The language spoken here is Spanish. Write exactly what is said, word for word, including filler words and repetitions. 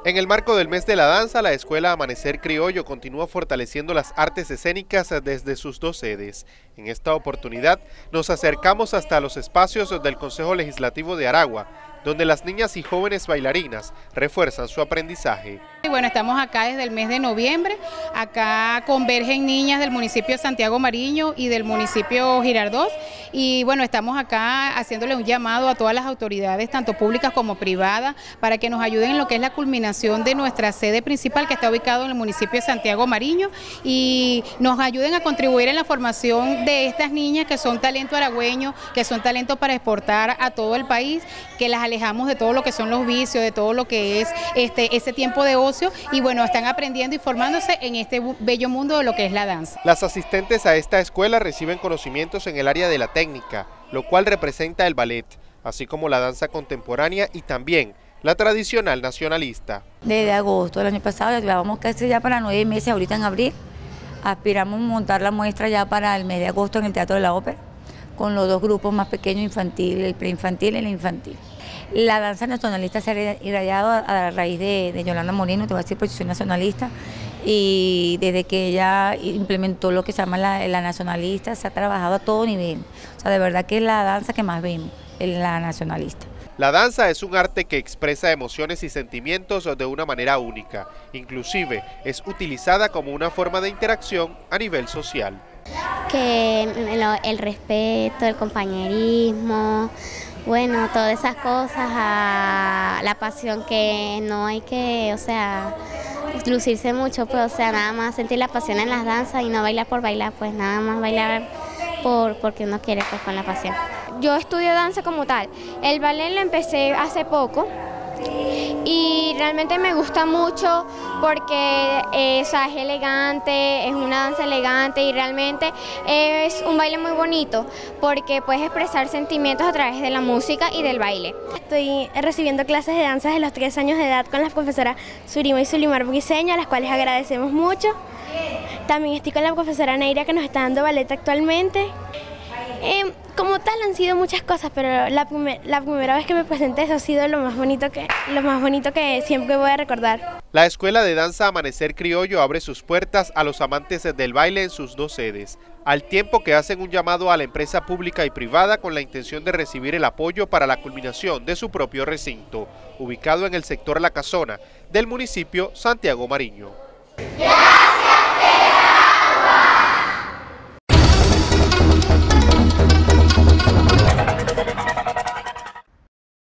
En el marco del mes de la danza, la Escuela Amanecer Criollo continúa fortaleciendo las artes escénicas desde sus dos sedes. En esta oportunidad nos acercamos hasta los espacios del Consejo Legislativo de Aragua, donde las niñas y jóvenes bailarinas refuerzan su aprendizaje. Bueno, estamos acá desde el mes de noviembre. Acá convergen niñas del municipio de Santiago Mariño y del municipio Girardot. Y bueno, estamos acá haciéndole un llamado a todas las autoridades, tanto públicas como privadas, para que nos ayuden en lo que es la culminación de nuestra sede principal, que está ubicado en el municipio de Santiago Mariño, y nos ayuden a contribuir en la formación de estas niñas que son talento aragüeño, que son talento para exportar a todo el país, que las alejamos de todo lo que son los vicios, de todo lo que es este, ese tiempo de ocio, y bueno, están aprendiendo y formándose en este bello mundo de lo que es la danza. Las asistentes a esta escuela reciben conocimientos en el área de la técnica, lo cual representa el ballet, así como la danza contemporánea y también la tradicional nacionalista. Desde agosto del año pasado ya llevábamos casi ya para nueve meses, ahorita en abril. Aspiramos a montar la muestra ya para el mes de agosto en el Teatro de la Ópera, con los dos grupos más pequeños, infantil, el preinfantil y el infantil. La danza nacionalista se ha irradiado a raíz de, de Yolanda Molino, te voy a decir posición nacionalista, y desde que ella implementó lo que se llama la, la nacionalista, se ha trabajado a todo nivel. O sea, de verdad que es la danza que más vemos, la nacionalista. La danza es un arte que expresa emociones y sentimientos de una manera única. Inclusive es utilizada como una forma de interacción a nivel social. Que el respeto, el compañerismo, bueno, todas esas cosas, a la pasión, que no hay que, o sea, lucirse mucho, pues, o sea, nada más sentir la pasión en las danzas y no bailar por bailar, pues nada más bailar por porque uno quiere, pues con la pasión. Yo estudio danza como tal, el ballet lo empecé hace poco y realmente me gusta mucho porque eh, o sea, es elegante, es una danza elegante y realmente es un baile muy bonito porque puedes expresar sentimientos a través de la música y del baile. Estoy recibiendo clases de danza desde los tres años de edad con las profesoras Surima y Sulimar Briceño, a las cuales agradecemos mucho. También estoy con la profesora Neira, que nos está dando ballet actualmente. Eh, como tal han sido muchas cosas, pero la, primer, la primera vez que me presenté eso ha sido lo más bonito que, lo más bonito que siempre voy a recordar. La Escuela de Danza Amanecer Criollo abre sus puertas a los amantes del baile en sus dos sedes, al tiempo que hacen un llamado a la empresa pública y privada con la intención de recibir el apoyo para la culminación de su propio recinto, ubicado en el sector La Casona del municipio Santiago Mariño.